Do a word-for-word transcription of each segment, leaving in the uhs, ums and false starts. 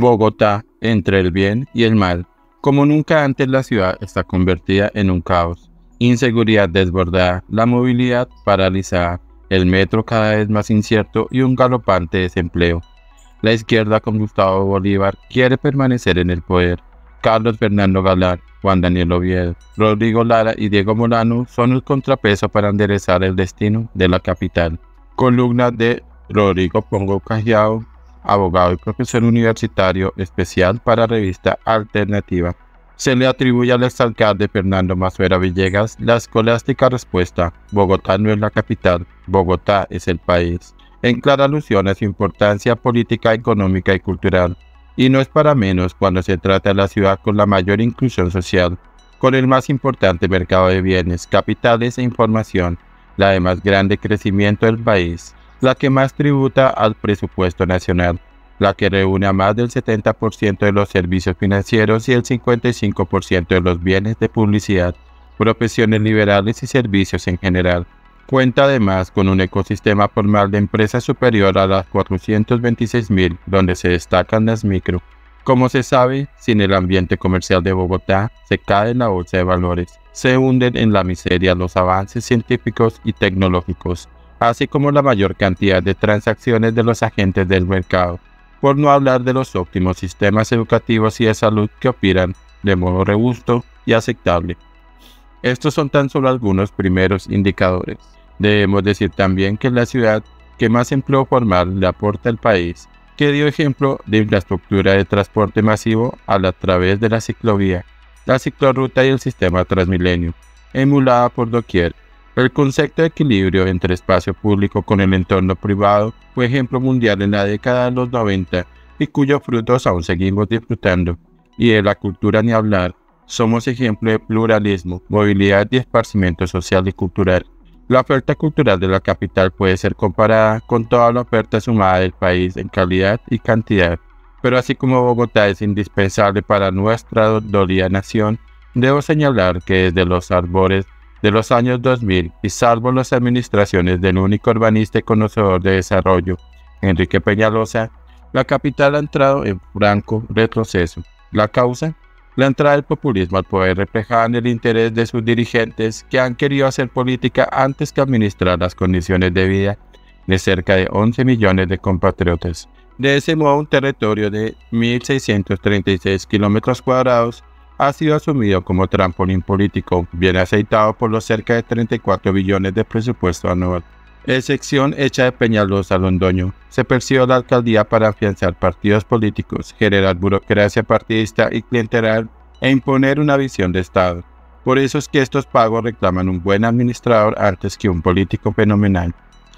Bogotá, entre el bien y el mal. Como nunca antes, la ciudad está convertida en un caos. Inseguridad desbordada, la movilidad paralizada, el metro cada vez más incierto y un galopante desempleo. La izquierda con Gustavo Bolívar quiere permanecer en el poder. Carlos Fernando Galán, Juan Daniel Oviedo, Rodrigo Lara y Diego Molano son el contrapeso para enderezar el destino de la capital. Columna de Rodrigo Pongo Cajiao, abogado y profesor universitario especial para revista Alternativa. Se le atribuye al exalcalde Fernando Masuera Villegas la escolástica respuesta: Bogotá no es la capital, Bogotá es el país, en clara alusión a su importancia política, económica y cultural. Y no es para menos cuando se trata de la ciudad con la mayor inclusión social, con el más importante mercado de bienes, capitales e información, la de más grande crecimiento del país, la que más tributa al presupuesto nacional, la que reúne a más del setenta por ciento de los servicios financieros y el cincuenta y cinco por ciento de los bienes de publicidad, profesiones liberales y servicios en general. Cuenta además con un ecosistema formal de empresas superior a las cuatrocientos veintiséis mil, donde se destacan las micro. Como se sabe, sin el ambiente comercial de Bogotá, se cae en la bolsa de valores, se hunden en la miseria los avances científicos y tecnológicos, así como la mayor cantidad de transacciones de los agentes del mercado, por no hablar de los óptimos sistemas educativos y de salud que operan de modo robusto y aceptable. Estos son tan solo algunos primeros indicadores. Debemos decir también que es la ciudad que más empleo formal le aporta al país, que dio ejemplo de infraestructura de transporte masivo a, la, a través de la ciclovía, la ciclorruta y el sistema Transmilenio, emulada por doquier. El concepto de equilibrio entre espacio público con el entorno privado fue ejemplo mundial en la década de los noventa y cuyos frutos aún seguimos disfrutando. Y de la cultura ni hablar, somos ejemplo de pluralismo, movilidad y esparcimiento social y cultural. La oferta cultural de la capital puede ser comparada con toda la oferta sumada del país en calidad y cantidad. Pero así como Bogotá es indispensable para nuestra dolida nación, debo señalar que desde los albores de los años dos mil, y salvo las administraciones del único urbanista y conocedor de desarrollo, Enrique Peñalosa, la capital ha entrado en franco retroceso. ¿La causa? La entrada del populismo al poder reflejada en el interés de sus dirigentes que han querido hacer política antes que administrar las condiciones de vida de cerca de once millones de compatriotas. De ese modo, un territorio de mil seiscientos treinta y seis kilómetros cuadrados ha sido asumido como trampolín político, bien aceitado por los cerca de treinta y cuatro billones de presupuesto anual. Excepción hecha de Peñalosa a Londoño, se persiguió la alcaldía para afianzar partidos políticos, generar burocracia partidista y clientelar e imponer una visión de Estado. Por eso es que estos pagos reclaman un buen administrador antes que un político fenomenal.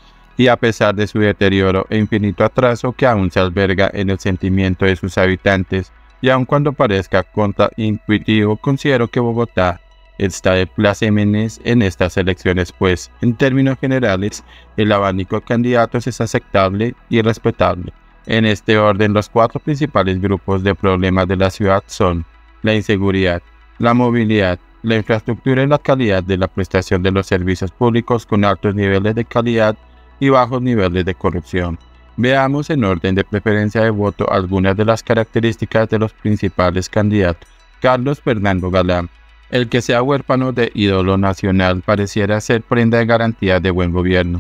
Y a pesar de su deterioro e infinito atraso que aún se alberga en el sentimiento de sus habitantes, y aun cuando parezca contraintuitivo, considero que Bogotá está de plácemes en estas elecciones, pues, en términos generales, el abanico de candidatos es aceptable y respetable. En este orden, los cuatro principales grupos de problemas de la ciudad son la inseguridad, la movilidad, la infraestructura y la calidad de la prestación de los servicios públicos con altos niveles de calidad y bajos niveles de corrupción. Veamos en orden de preferencia de voto algunas de las características de los principales candidatos. Carlos Fernando Galán. El que sea huérfano de ídolo nacional pareciera ser prenda de garantía de buen gobierno.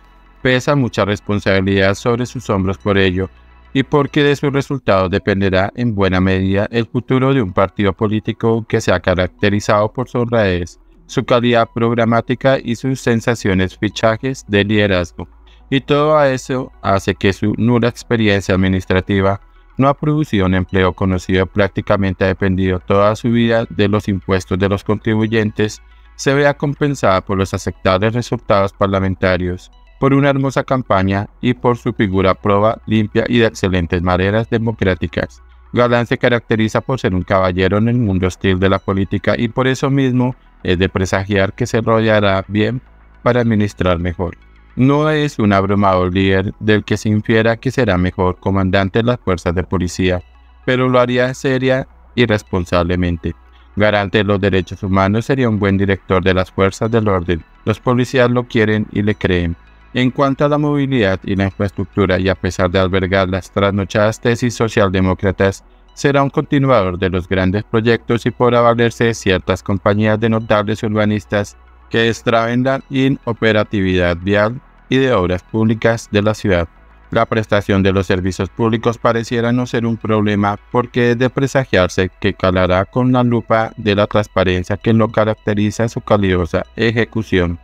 Pesa mucha responsabilidad sobre sus hombros por ello, y porque de sus resultados dependerá en buena medida el futuro de un partido político que se ha caracterizado por su honradez, su calidad programática y sus sensaciones fichajes de liderazgo. Y todo a eso hace que su nula experiencia administrativa no ha producido un empleo conocido, prácticamente ha dependido toda su vida de los impuestos de los contribuyentes, se vea compensada por los aceptables resultados parlamentarios, por una hermosa campaña y por su figura proba, limpia y de excelentes maneras democráticas. Galán se caracteriza por ser un caballero en el mundo hostil de la política y por eso mismo es de presagiar que se rodeará bien para administrar mejor. No es un abrumador líder del que se infiera que será mejor comandante de las fuerzas de policía, pero lo haría seria y responsablemente. Garante de los derechos humanos, sería un buen director de las fuerzas del orden. Los policías lo quieren y le creen. En cuanto a la movilidad y la infraestructura, y a pesar de albergar las trasnochadas tesis socialdemócratas, será un continuador de los grandes proyectos y podrá valerse de ciertas compañías de notables urbanistas que destraben la inoperatividad vial y de obras públicas de la ciudad. La prestación de los servicios públicos pareciera no ser un problema porque es de presagiarse que calará con la lupa de la transparencia que lo caracteriza su calidosa ejecución.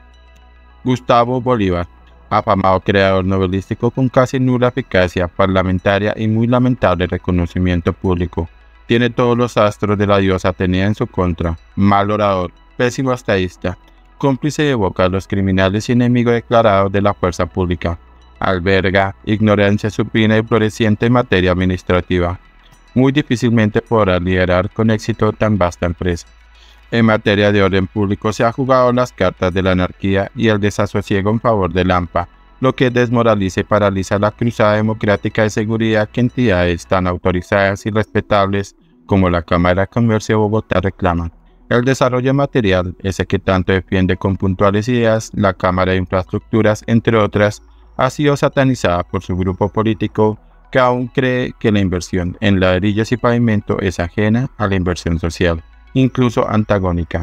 Gustavo Bolívar, afamado creador novelístico con casi nula eficacia parlamentaria y muy lamentable reconocimiento público, tiene todos los astros de la diosa Atenea en su contra. Mal orador, pésimo estadista, cómplice de boca a los criminales y enemigo declarado de la fuerza pública. Alberga ignorancia supina y floreciente en materia administrativa. Muy difícilmente podrá liderar con éxito tan vasta empresa. En materia de orden público se ha jugado las cartas de la anarquía y el desasosiego en favor del A M P A, lo que desmoraliza y paraliza la cruzada democrática de seguridad que entidades tan autorizadas y respetables como la Cámara de Comercio de Bogotá reclaman. El desarrollo material, ese que tanto defiende con puntuales ideas la Cámara de Infraestructuras, entre otras, ha sido satanizada por su grupo político que aún cree que la inversión en ladrillos y pavimento es ajena a la inversión social, incluso antagónica.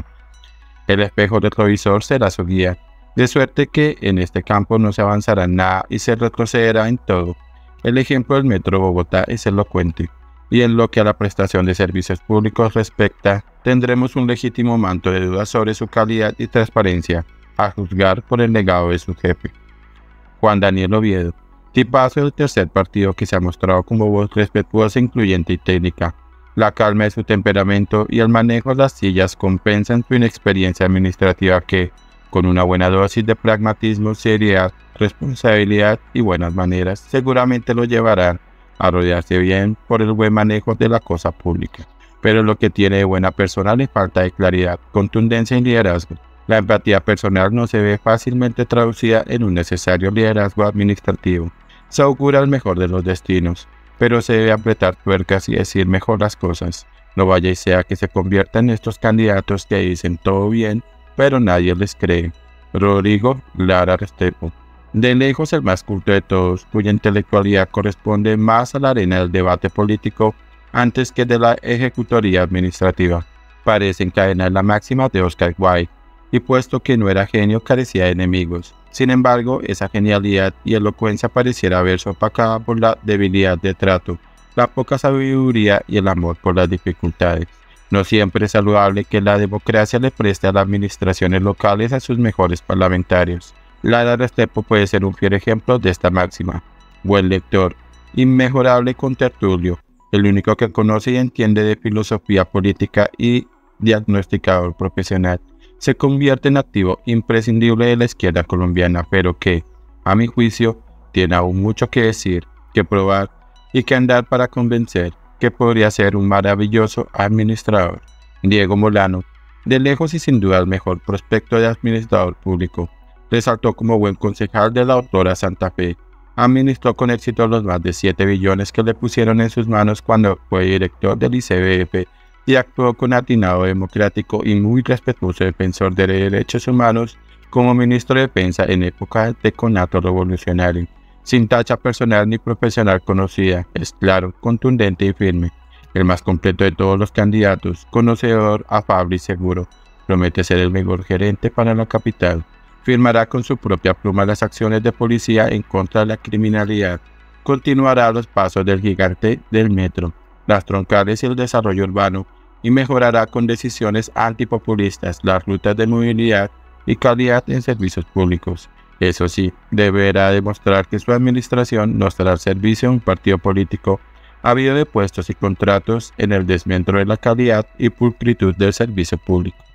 El espejo retrovisor será su guía, de suerte que en este campo no se avanzará nada y se retrocederá en todo. El ejemplo del Metro Bogotá es elocuente, y en lo que a la prestación de servicios públicos respecta, tendremos un legítimo manto de dudas sobre su calidad y transparencia, a juzgar por el legado de su jefe. Juan Daniel Oviedo, tipazo del tercer partido que se ha mostrado como voz respetuosa, incluyente y técnica. La calma de su temperamento y el manejo de las sillas compensan su inexperiencia administrativa que, con una buena dosis de pragmatismo, seriedad, responsabilidad y buenas maneras, seguramente lo llevarán a rodearse bien por el buen manejo de la cosa pública. Pero lo que tiene de buena persona le falta de claridad, contundencia y liderazgo. La empatía personal no se ve fácilmente traducida en un necesario liderazgo administrativo. Se augura el mejor de los destinos, pero se debe apretar tuercas y decir mejor las cosas. No vaya y sea que se conviertan en estos candidatos que dicen todo bien, pero nadie les cree. Rodrigo Lara Restrepo, de lejos el más culto de todos, cuya intelectualidad corresponde más a la arena del debate político antes que de la ejecutoría administrativa. Parece encadenar la máxima de Oscar Wilde, y puesto que no era genio carecía de enemigos. Sin embargo, esa genialidad y elocuencia pareciera haberse opacada por la debilidad de trato, la poca sabiduría y el amor por las dificultades. No siempre es saludable que la democracia le preste a las administraciones locales a sus mejores parlamentarios. Lara Restrepo puede ser un fiel ejemplo de esta máxima. Buen lector, inmejorable contertulio, el único que conoce y entiende de filosofía política y diagnosticador profesional, se convierte en activo imprescindible de la izquierda colombiana, pero que, a mi juicio, tiene aún mucho que decir, que probar y que andar para convencer que podría ser un maravilloso administrador. Diego Molano, de lejos y sin duda el mejor prospecto de administrador público, resaltó como buen concejal de la autora Santa Fe. Administró con éxito los más de siete billones que le pusieron en sus manos cuando fue director del I C B F y actuó con atinado democrático y muy respetuoso defensor de derechos humanos como ministro de Defensa en época de conato revolucionario. Sin tacha personal ni profesional conocida, es claro, contundente y firme. El más completo de todos los candidatos, conocedor, afable y seguro, promete ser el mejor gerente para la capital. Firmará con su propia pluma las acciones de policía en contra de la criminalidad. Continuará los pasos del gigante del metro, las troncales y el desarrollo urbano, y mejorará con decisiones antipopulistas las rutas de movilidad y calidad en servicios públicos. Eso sí, deberá demostrar que su administración no estará al servicio de un partido político, habido de puestos y contratos en el desmedro de la calidad y pulcritud del servicio público.